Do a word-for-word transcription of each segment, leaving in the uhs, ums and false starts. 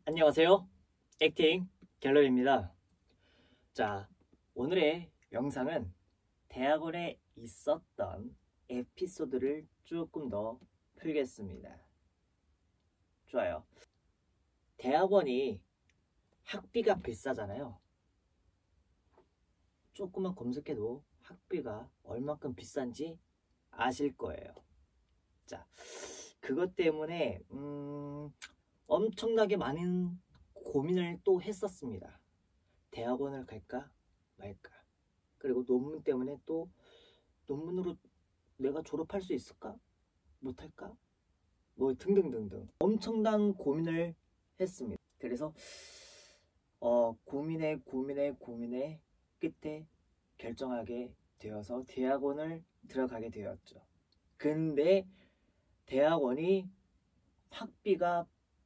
안녕하세요. 액팅 갤러리입니다. 자, 오늘의 영상은 대학원에 있었던 에피소드를 조금 더 풀겠습니다. 좋아요. 대학원이 학비가 비싸잖아요. 조금만 검색해도 학비가 얼마큼 비싼지 아실 거예요. 자, 그것 때문에 음, 엄청나게 많은 고민을 또 했었습니다. 대학원을 갈까 말까. 그리고 논문 때문에 또 논문으로 내가 졸업할 수 있을까? 못할까? 뭐 등등등등 엄청난 고민을 했습니다. 그래서 어, 고민에 고민에 고민에 끝에 결정하게 되어서 대학원을 들어가게 되었죠. 근데 대학원이 학비가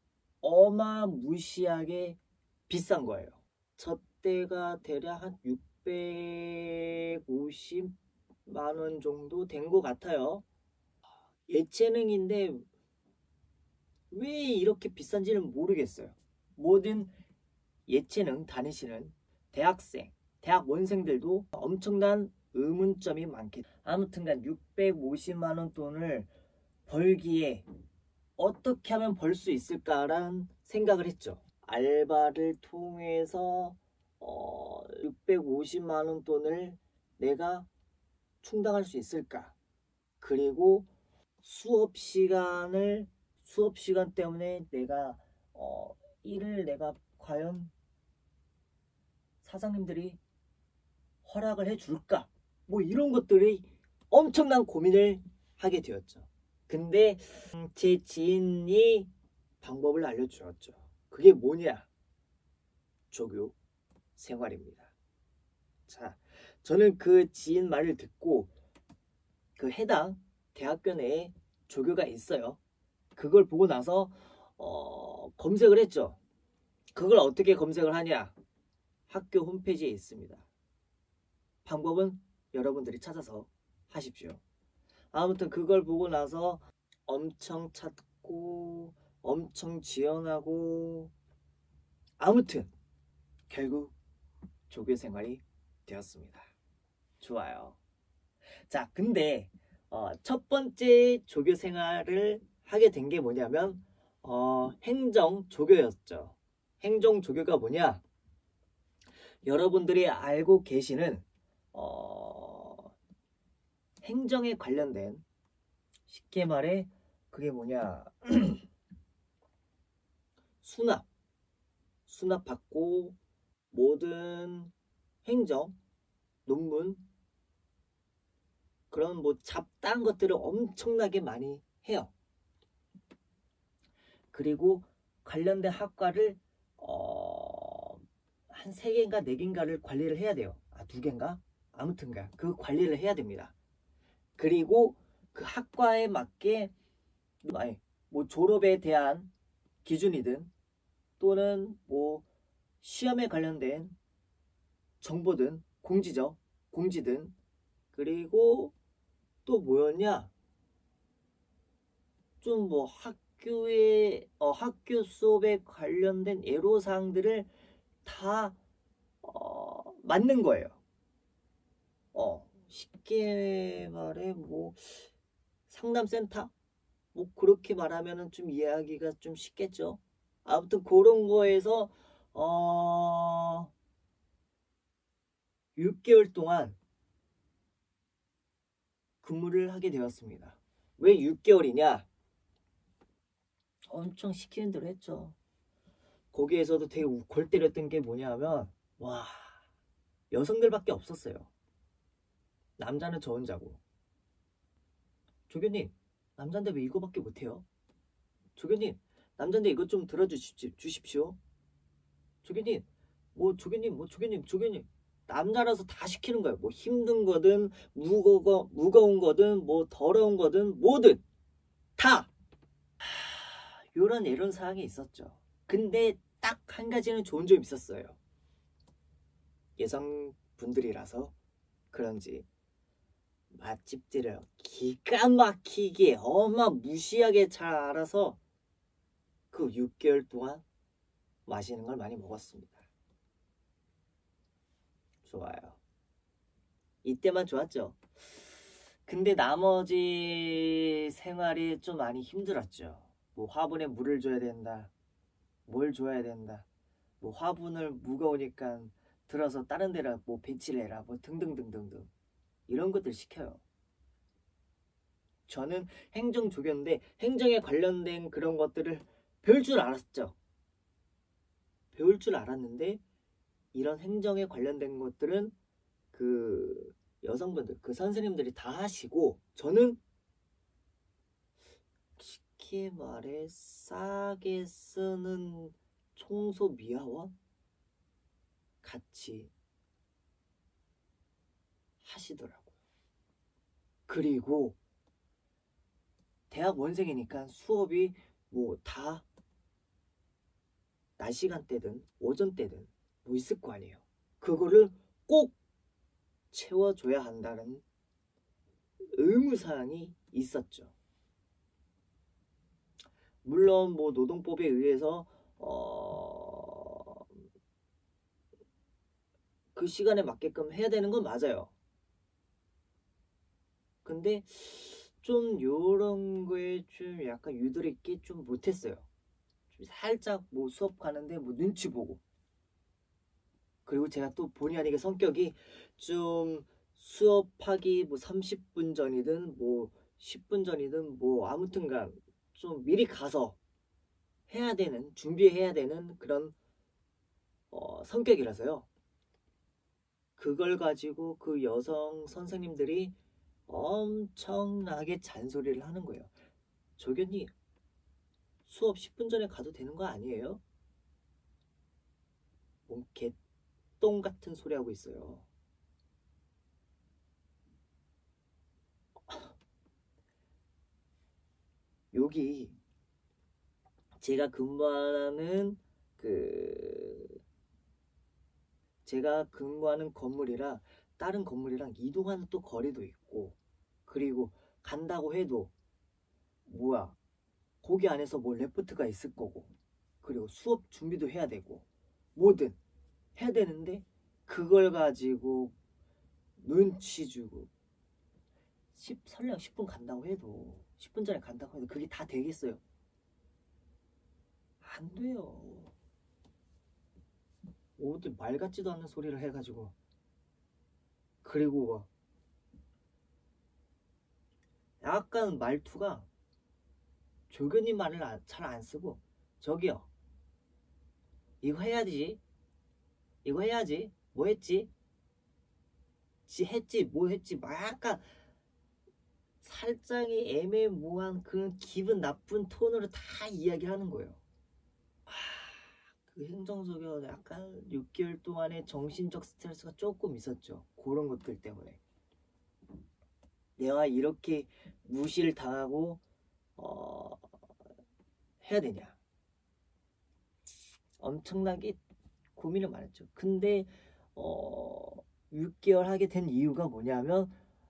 어마무시하게 비싼 거예요. 저 때가 대략 한 육백오십만 원 정도 된 것 같아요. 예체능인데 왜 이렇게 비싼지는 모르겠어요. 모든 예체능 다니시는 대학생, 대학원생들도 엄청난 의문점이 많겠죠. 아무튼간 육백오십만 원 돈을 벌기에 어떻게 하면 벌 수 있을까라는 생각을 했죠. 알바를 통해서 어, 육백오십만 원 돈을 내가 충당할 수 있을까? 그리고 수업 시간을 수업 시간 때문에 내가 어, 일을 내가 과연 사장님들이 허락을 해줄까? 뭐 이런 것들이 엄청난 고민을 하게 되었죠. 근데 제 지인이 방법을 알려주었죠. 그게 뭐냐? 조교 생활입니다. 자, 저는 그 지인 말을 듣고 그 해당 대학교 내에 조교가 있어요. 그걸 보고 나서 어, 검색을 했죠. 그걸 어떻게 검색을 하냐? 학교 홈페이지에 있습니다. 방법은 여러분들이 찾아서 하십시오. 아무튼 그걸 보고 나서 엄청 찾고 엄청 지원하고 아무튼 결국 조교 생활이 되었습니다. 좋아요. 자, 근데 어, 첫 번째 조교 생활을 하게 된 게 뭐냐면 어, 행정 조교였죠. 행정 조교가 뭐냐? 여러분들이 알고 계시는 어, 행정에 관련된 쉽게 말해 그게 뭐냐? 수납, 수납받고 모든 행정, 논문 그런 뭐 잡다한 것들을 엄청나게 많이 해요. 그리고 관련된 학과를 어, 한 세 개인가 네 개인가를 관리를 해야 돼요. 아, 두 개인가? 아무튼가 그 관리를 해야 됩니다. 그리고 그 학과에 맞게 아니, 뭐 졸업에 대한 기준이든 또는 뭐 시험에 관련된 정보든 공지죠. 공지든 그리고 또 뭐였냐? 좀 뭐 학교에 어, 학교 수업에 관련된 애로사항들을 다 어, 맞는 거예요. 어, 쉽게 말해 뭐 상담센터? 뭐 그렇게 말하면은 좀 이해하기가 좀 쉽겠죠. 아무튼 그런 거에서 어, 육 개월 동안 근무를 하게 되었습니다. 왜 육 개월이냐? 엄청 시키는 대로 했죠. 거기에서도 되게 골 때렸던 게 뭐냐면 와 여성들밖에 없었어요. 남자는 저 혼자고. 조교님 남잔데 왜 이거밖에 못해요? 조교님 남잔데 이것 좀 들어주십시오. 조교님 뭐 조교님 뭐 조교님 조교님 남자라서 다 시키는 거예요. 뭐 힘든 거든 무거워, 무거운 거든 뭐 더러운 거든 뭐든 다 요런 이런 사항이 있었죠. 근데 딱 한 가지는 좋은 점이 있었어요. 여성분들이라서 그런지 맛집들을 기가 막히게 어마무시하게 잘 알아서 그 육 개월 동안 맛있는 걸 많이 먹었습니다. 좋아요. 이때만 좋았죠. 근데 나머지 생활이 좀 많이 힘들었죠. 뭐 화분에 물을 줘야 된다. 뭘 줘야 된다. 뭐 화분을 무거우니까 들어서 다른 데라 뭐 배치를 해라. 뭐 등등등등등. 이런 것들 시켜요. 저는 행정조교인데 행정에 관련된 그런 것들을 배울 줄 알았죠. 배울 줄 알았는데 이런 행정에 관련된 것들은 그 여성분들, 그 선생님들이 다 하시고 저는 쉽게 말해 싸게 쓰는 청소 미화원 같이 하시더라고요. 그리고 대학 원생이니까 수업이 뭐 다 낮 시간대든 오전 때든 뭐 있을 거 아니에요. 그거를 꼭 채워줘야 한다는 의무사항이 있었죠. 물론 뭐 노동법에 의해서 어... 그 시간에 맞게끔 해야 되는 건 맞아요. 근데 좀 요런 거에 좀 약간 유도리 있게 좀 못했어요. 좀 살짝 뭐 수업 가는데 뭐 눈치 보고. 그리고 제가 또 본의 아니게 성격이 좀 수업하기 뭐 삼십 분 전이든 뭐 십 분 전이든 뭐 아무튼간 좀 미리 가서 해야 되는, 준비해야 되는 그런 어, 성격이라서요. 그걸 가지고 그 여성 선생님들이 엄청나게 잔소리를 하는 거예요. 조교님, 수업 십 분 전에 가도 되는 거 아니에요? 뭔 개똥 같은 소리 하고 있어요. 여기 제가 근무하는 그 제가 근무하는 건물이라 다른 건물이랑 이동하는 또 거리도 있고, 그리고 간다고 해도 뭐야 거기 안에서 뭐 레포트가 있을 거고, 그리고 수업 준비도 해야 되고 뭐든 해야 되는데 그걸 가지고 눈치 주고 십, 설령 십 분 간다고 해도 십 분 전에 간다고 해도 그게 다 되겠어요? 안 돼요. 어디 말 같지도 않은 소리를 해가지고, 그리고 막 약간 말투가 조교님 말을 잘 안 쓰고 저기요 이거 해야지, 이거 해야지, 뭐 했지, 지 했지, 뭐 했지, 막 약간 살짝이 애매모호한 그런 기분 나쁜 톤으로 다 이야기하는 거예요. 아, 그 행정적으로 약간 육 개월 동안의 정신적 스트레스가 조금 있었죠. 그런 것들 때문에 내가 이렇게 무시를 당하고 어, 해야 되냐, 엄청나게 고민을 많았죠. 근데 어, 육 개월 하게 된 이유가 뭐냐면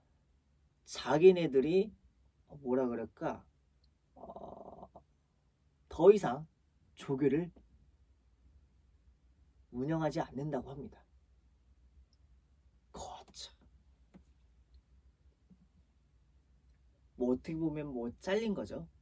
자기네들이 뭐라 그럴까 어, 더 이상 조교를 운영하지 않는다고 합니다. 거참. 뭐 어떻게 보면 뭐 잘린 거죠.